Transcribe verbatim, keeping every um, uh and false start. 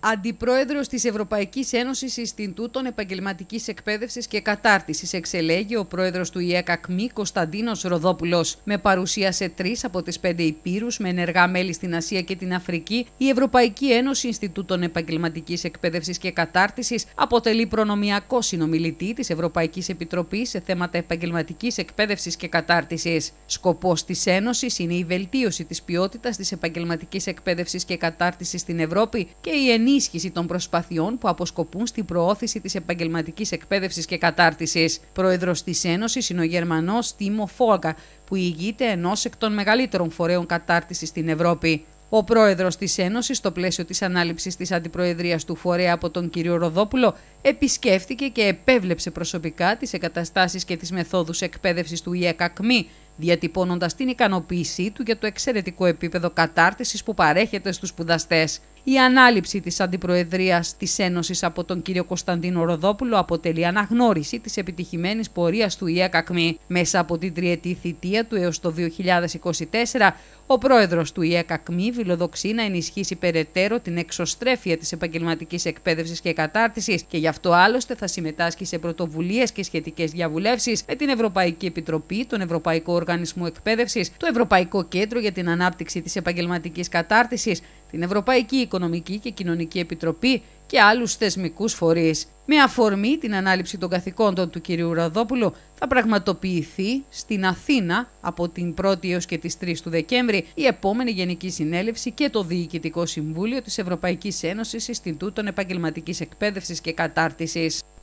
Αντιπρόεδρος της Ευρωπαϊκής Ένωσης Ινστιτούτων Επαγγελματικής Εκπαίδευσης και Κατάρτισης εξελέγει ο πρόεδρος του ΙΕΚΑΚΜΗ Κωνσταντίνος Ροδόπουλος. Με παρουσία σε τρεις από τις πέντε υπήρους με ενεργά μέλη στην Ασία και την Αφρική, η Ευρωπαϊκή Ένωση Ινστιτούτων Επαγγελματικής Εκπαίδευσης και Κατάρτισης αποτελεί προνομιακό συνομιλητή της Ευρωπαϊκής Επιτροπής σε θέματα επαγγελματικής εκπαίδευσης και κατάρτισης. Σκοπός της Ένωσης είναι η βελτίωση της ποιότητας της επαγγελματικής εκπαίδευσης και κατάρτισης στην Ευρώπη και η ενίσχυση των προσπαθειών που αποσκοπούν στην προώθηση της επαγγελματικής εκπαίδευσης και κατάρτισης. Πρόεδρος της Ένωσης είναι ο Γερμανός Τίμο Φόλκα, που ηγείται ενός εκ των μεγαλύτερων φορέων κατάρτισης στην Ευρώπη. Ο πρόεδρος της Ένωσης, στο πλαίσιο της ανάληψης της αντιπροεδρίας του φορέα από τον κύριο Ροδόπουλο, επισκέφθηκε και επέβλεψε προσωπικά τις εγκαταστάσεις και τις μεθόδους εκπαίδευσης του ΙΕΚΑΚΜΗ, διατυπώνοντας την ικανοποίησή του για το εξαιρετικό επίπεδο κατάρτισης που παρέχεται στους σπουδαστές. Η ανάληψη της αντιπροεδρίας της Ένωσης από τον κύριο Κωνσταντίνο Ροδόπουλο αποτελεί αναγνώριση της επιτυχημένης πορείας του ΙΕΚΑΚΜΗ. Μέσα από την τριετή θητεία του έως το δύο χιλιάδες είκοσι τέσσερα, ο πρόεδρος του ΙΕΚΑΚΜΗ φιλοδοξεί να ενισχύσει περαιτέρω την εξωστρέφεια της επαγγελματικής εκπαίδευσης και κατάρτισης και γι' αυτό άλλωστε θα συμμετάσχει σε πρωτοβουλίες και σχετικές διαβουλεύσεις με την Ευρωπαϊκή Επιτροπή, τον Ευρωπαϊκό Οργανισμό Εκπαίδευσης, το Ευρωπαϊκό Κέντρο για την Ανάπτυξη της Επαγγελματικής Κατάρτισης, την Ευρωπαϊκή Οικονομική και Κοινωνική Επιτροπή και άλλους θεσμικούς φορείς. Με αφορμή την ανάληψη των καθηκόντων του κ. Ροδόπουλου, θα πραγματοποιηθεί στην Αθήνα από την πρώτη έως και τις τρεις του Δεκέμβρη η επόμενη Γενική Συνέλευση και το Διοικητικό Συμβούλιο της Ευρωπαϊκής Ένωσης Ινστιτούτων Επαγγελματικής Εκπαίδευσης και Κατάρτισης.